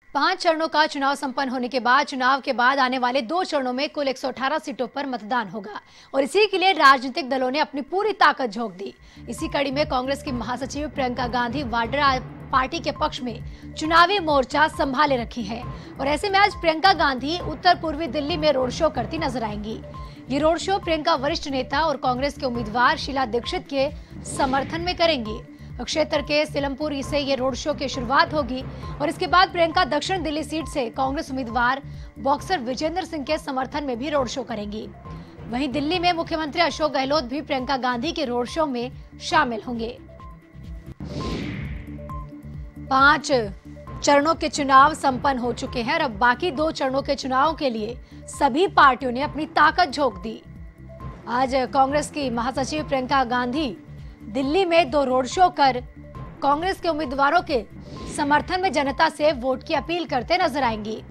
5 चरणों का चुनाव संपन्न होने के बाद चुनाव के बाद आने वाले 2 चरणों में कुल 118 सीटों पर मतदान होगा और इसी के लिए राजनीतिक दलों ने अपनी पूरी ताकत झोंक दी। इसी कड़ी में कांग्रेस की महासचिव प्रियंका गांधी वाड्रा पार्टी के पक्ष में चुनावी मोर्चा संभाले रखी है और ऐसे में आज प्रियंका गांधी उत्तर पूर्वी दिल्ली में रोड शो करती नजर आएंगी। ये रोड शो प्रियंका वरिष्ठ नेता और कांग्रेस के उम्मीदवार शीला दीक्षित के समर्थन में करेंगी। क्षेत्र के सिलमपुर से ये रोड शो की शुरुआत होगी और इसके बाद प्रियंका दक्षिण दिल्ली सीट से कांग्रेस उम्मीदवार बॉक्सर विजेंद्र सिंह के समर्थन में भी रोड शो करेंगी। वहीं दिल्ली में मुख्यमंत्री अशोक गहलोत भी प्रियंका गांधी के रोड शो में शामिल होंगे। 5 चरणों के चुनाव संपन्न हो चुके हैं और अब बाकी 2 चरणों के चुनाव के लिए सभी पार्टियों ने अपनी ताकत झोंक दी। आज कांग्रेस की महासचिव प्रियंका गांधी दिल्ली में 2 रोड शो कर कांग्रेस के उम्मीदवारों के समर्थन में जनता से वोट की अपील करते नजर आएंगी।